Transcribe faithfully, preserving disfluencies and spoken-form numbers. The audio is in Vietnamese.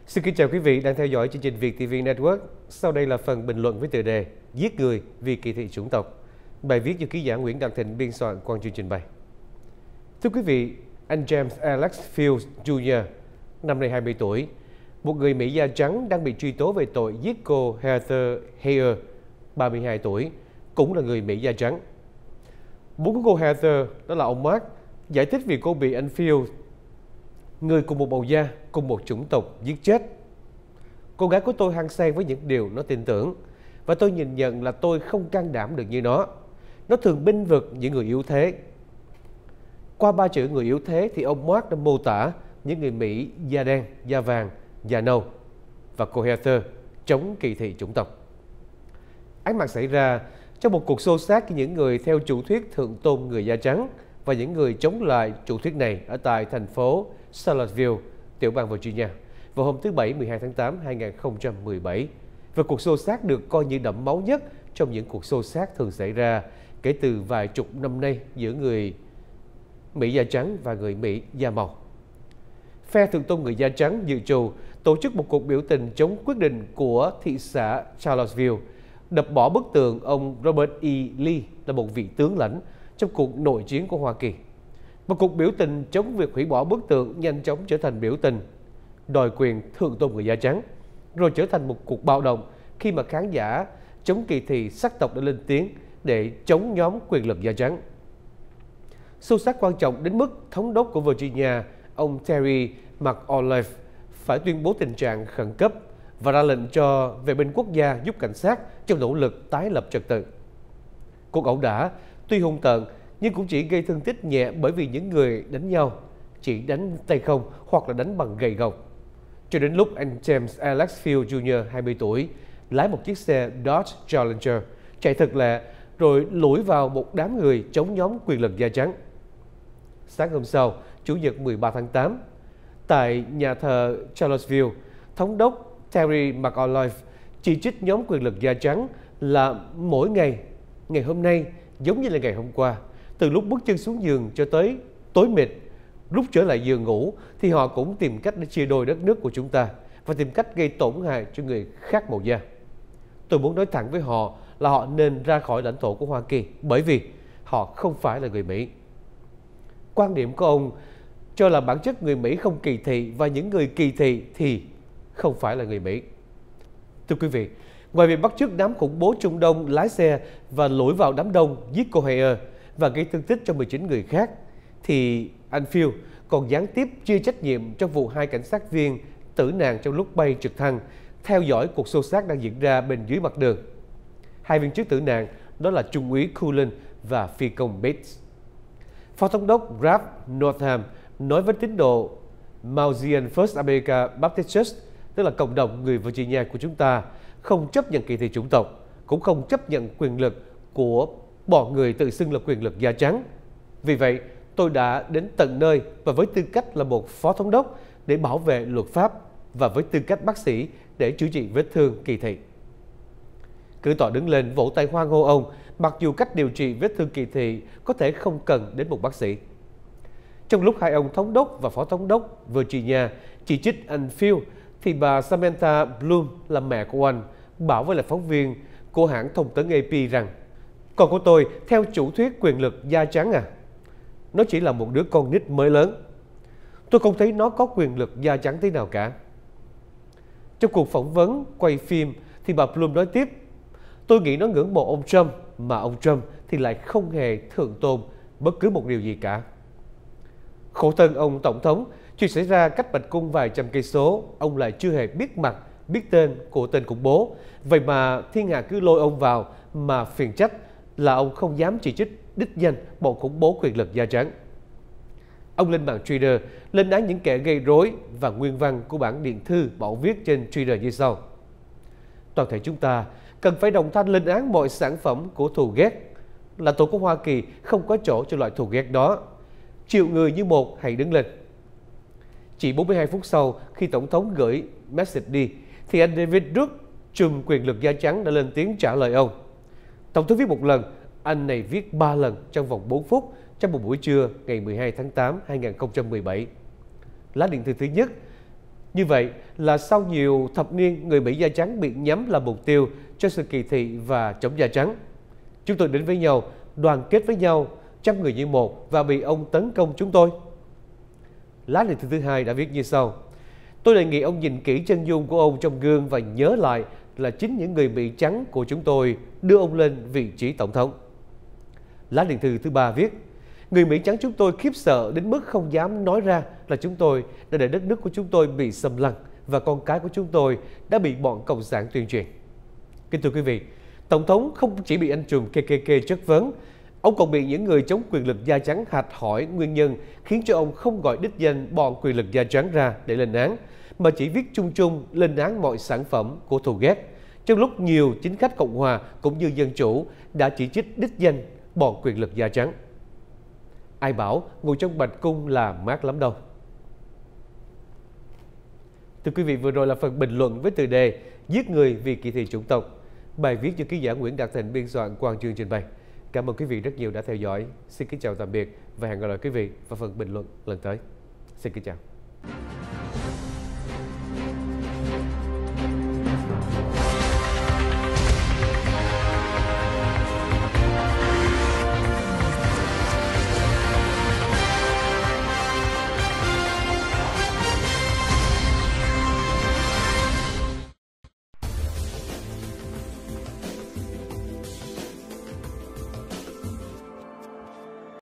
Xin kính chào quý vị đang theo dõi chương trình Việt ti vi Network. Sau đây là phần bình luận với tựa đề Giết người vì kỳ thị chủng tộc. Bài viết do ký giả Nguyễn Đăng Thịnh biên soạn qua chương trình bày. Thưa quý vị, anh James Alex Fields Junior, năm nay hai mươi tuổi, một người Mỹ da trắng đang bị truy tố về tội giết cô Heather Heyer, ba mươi hai tuổi, cũng là người Mỹ da trắng. Bố của cô Heather, đó là ông Mark, giải thích vì cô bị anh Fields, người cùng một màu da, cùng một chủng tộc, giết chết. Cô gái của tôi hăng say với những điều nó tin tưởng, và tôi nhìn nhận là tôi không can đảm được như nó. Nó thường bênh vực những người yếu thế. Qua ba chữ người yếu thế thì ông Mark đã mô tả những người Mỹ da đen, da vàng, da nâu và cô Heather chống kỳ thị chủng tộc. Án mạng xảy ra trong một cuộc xô xát với những người theo chủ thuyết thượng tôn người da trắng và những người chống lại chủ thuyết này ở tại thành phố Charlottesville, tiểu bang Virginia, vào hôm thứ Bảy mười hai tháng tám năm hai nghìn không trăm mười bảy. Và cuộc xô xát được coi như đẫm máu nhất trong những cuộc xô xát thường xảy ra kể từ vài chục năm nay giữa người Mỹ da trắng và người Mỹ da màu. Phe thượng tôn người da trắng dự trù tổ chức một cuộc biểu tình chống quyết định của thị xã Charlottesville đập bỏ bức tường ông Robert E. Lee là một vị tướng lãnh trong cuộc nội chiến của Hoa Kỳ. Một cuộc biểu tình chống việc hủy bỏ bức tượng nhanh chóng trở thành biểu tình đòi quyền thượng tôn người da trắng, rồi trở thành một cuộc bạo động khi mà khán giả chống kỳ thị sắc tộc đã lên tiếng để chống nhóm quyền lực da trắng. Xô xát quan trọng đến mức thống đốc của Virginia, ông Terry McAuliffe, phải tuyên bố tình trạng khẩn cấp và ra lệnh cho vệ binh quốc gia giúp cảnh sát trong nỗ lực tái lập trật tự. Cuộc ẩu đả tuy hung tợn nhưng cũng chỉ gây thương tích nhẹ bởi vì những người đánh nhau chỉ đánh tay không hoặc là đánh bằng gậy gộc. Cho đến lúc anh James Alex Fields Junior, hai mươi tuổi, lái một chiếc xe Dodge Challenger chạy thật lẹ rồi lủi vào một đám người chống nhóm quyền lực da trắng. Sáng hôm sau, Chủ nhật mười ba tháng tám, tại nhà thờ Charlottesville, thống đốc Terry McAuliffe chỉ trích nhóm quyền lực da trắng là mỗi ngày, ngày hôm nay giống như là ngày hôm qua, từ lúc bước chân xuống giường cho tới tối mịt, lúc trở lại giường ngủ thì họ cũng tìm cách để chia đôi đất nước của chúng ta và tìm cách gây tổn hại cho người khác màu da. Tôi muốn nói thẳng với họ là họ nên ra khỏi lãnh thổ của Hoa Kỳ bởi vì họ không phải là người Mỹ. Quan điểm của ông cho là bản chất người Mỹ không kỳ thị và những người kỳ thị thì không phải là người Mỹ. Thưa quý vị, ngoài việc bắt chước đám khủng bố Trung Đông lái xe và lủi vào đám đông giết cô Heyer và gây thương tích cho mười chín người khác, thì anh Fields còn gián tiếp chia trách nhiệm trong vụ hai cảnh sát viên tử nạn trong lúc bay trực thăng theo dõi cuộc xô xát đang diễn ra bên dưới mặt đường. Hai viên chức tử nạn đó là Trung úy Cullen và phi công Bates. Phó thống đốc Ralph Northam nói với tín đồ Mount Zion First America Baptist Church, tức là cộng đồng người Virginia của chúng ta, không chấp nhận kỳ thị chủng tộc, cũng không chấp nhận quyền lực của bọn người tự xưng là quyền lực da trắng. Vì vậy, tôi đã đến tận nơi và với tư cách là một phó thống đốc để bảo vệ luật pháp và với tư cách bác sĩ để chữa trị vết thương kỳ thị. Cử tọa đứng lên vỗ tay hoan hô ông, mặc dù cách điều trị vết thương kỳ thị có thể không cần đến một bác sĩ. Trong lúc hai ông thống đốc và phó thống đốc Virginia chỉ trích anh Fields, thì bà Samantha Bloom là mẹ của anh bảo với lại phóng viên của hãng thông tấn A P rằng: "Con của tôi theo chủ thuyết quyền lực da trắng à? Nó chỉ là một đứa con nít mới lớn. Tôi không thấy nó có quyền lực da trắng thế nào cả." Trong cuộc phỏng vấn quay phim thì bà Bloom nói tiếp: "Tôi nghĩ nó ngưỡng mộ ông Trump, mà ông Trump thì lại không hề thượng tôn bất cứ một điều gì cả." Khổ thân ông tổng thống, chuyện xảy ra cách Bạch Cung vài trăm cây số, ông lại chưa hề biết mặt, biết tên của tên khủng bố. Vậy mà thiên hạ cứ lôi ông vào mà phiền trách là ông không dám chỉ trích đích danh bọn khủng bố quyền lực da trắng. Ông lên mạng Twitter lên án những kẻ gây rối và nguyên văn của bản điện thư mà ông viết trên Twitter như sau: "Toàn thể chúng ta cần phải đồng thanh lên án mọi sản phẩm của thù ghét. Lãnh thổ của Hoa Kỳ không có chỗ cho loại thù ghét đó. Triệu người như một hãy đứng lên." Chỉ bốn mươi hai phút sau khi Tổng thống gửi message đi, thì anh David Duke, trùm quyền lực da trắng, đã lên tiếng trả lời ông. Tổng thống viết một lần, anh này viết ba lần trong vòng bốn phút trong một buổi trưa ngày mười hai tháng tám năm hai nghìn không trăm mười bảy. Lá điện thư thứ nhất Như vậy là sau nhiều thập niên, người Mỹ da trắng bị nhắm là mục tiêu cho sự kỳ thị và chống da trắng. Chúng tôi đến với nhau, đoàn kết với nhau, trăm người như một và bị ông tấn công chúng tôi. Lá thư thứ hai đã viết như sau: tôi đề nghị ông nhìn kỹ chân dung của ông trong gương và nhớ lại là chính những người Mỹ trắng của chúng tôi đưa ông lên vị trí tổng thống. Lá thư thứ ba viết: người Mỹ trắng chúng tôi khiếp sợ đến mức không dám nói ra là chúng tôi đã để đất nước của chúng tôi bị xâm lăng và con cái của chúng tôi đã bị bọn cộng sản tuyên truyền. Kính thưa quý vị, tổng thống không chỉ bị anh trùm ca ca ca chất vấn, ông còn bị những người chống quyền lực da trắng hạch hỏi nguyên nhân khiến cho ông không gọi đích danh bọn quyền lực da trắng ra để lên án, mà chỉ viết chung chung lên án mọi sản phẩm của thù ghét. Trong lúc nhiều chính khách Cộng hòa cũng như Dân Chủ đã chỉ trích đích danh bọn quyền lực da trắng. Ai bảo ngồi trong Bạch Cung là mát lắm đâu. Thưa quý vị, vừa rồi là phần bình luận với tựa đề Giết người vì kỳ thị chủng tộc. Bài viết do ký giả Nguyễn Đạt Thịnh biên soạn, Quang Chương trình bày. Cảm ơn quý vị rất nhiều đã theo dõi. Xin kính chào tạm biệt và hẹn gặp lại quý vị vào phần bình luận lần tới. Xin kính chào.